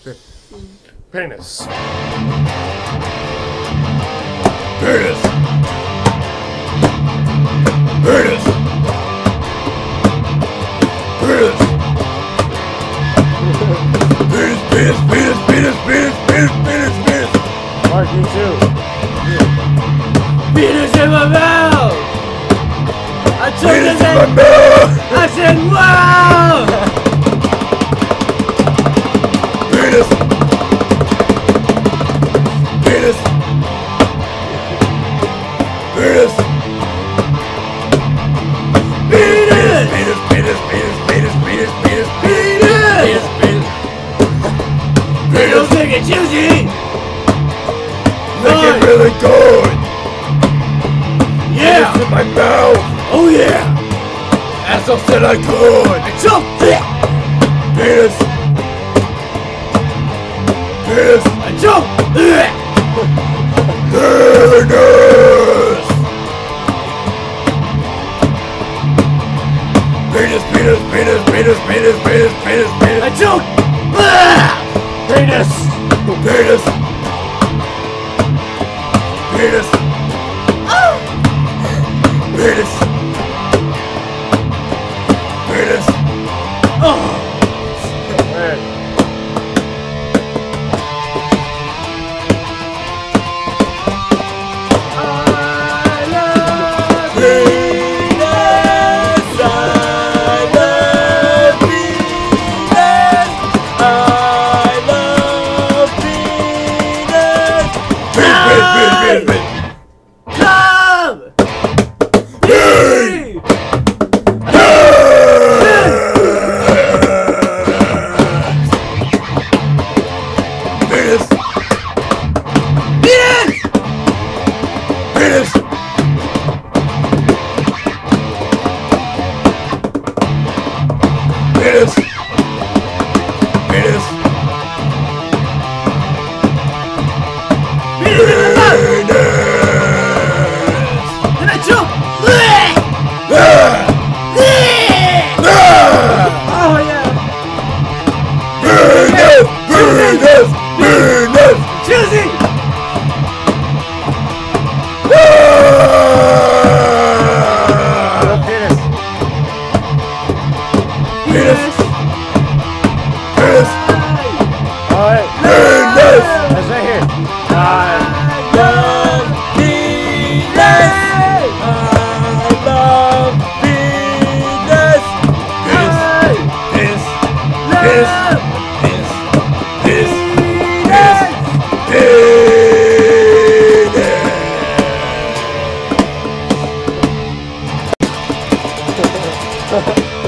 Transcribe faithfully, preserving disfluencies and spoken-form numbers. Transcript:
Penis. Penis. Penis. Penis. Penis, penis, penis, penis, penis, penis, penis, penis. Mark, you too. Penis in my mouth! I took Penis it in my mouth. I said, wow! Penis. Penis. Penis. Penis. Penis, penis, penis, penis, penis, penis, penis, penis, They don't make it juicy! Make it really good. Yeah! Penis in my mouth. Oh yeah! Asshole said I could. It's so thick! Penis. Penis. I choke! Penis. Penis, penis, penis, penis, penis, penis, penis, penis. I choke! Penis. Penis. Penis. Penis. Penis. Oh! Man. Penis! Penis! Penis in my mouth! And I choke! Oh yeah! Penis! Penis! Penis! Juicy! Penis. Penis! Penis! Alright. Penis! That's right here. I love penis! I love penis! Penis! Penis! Penis! Penis! Penis! Penis! Penis!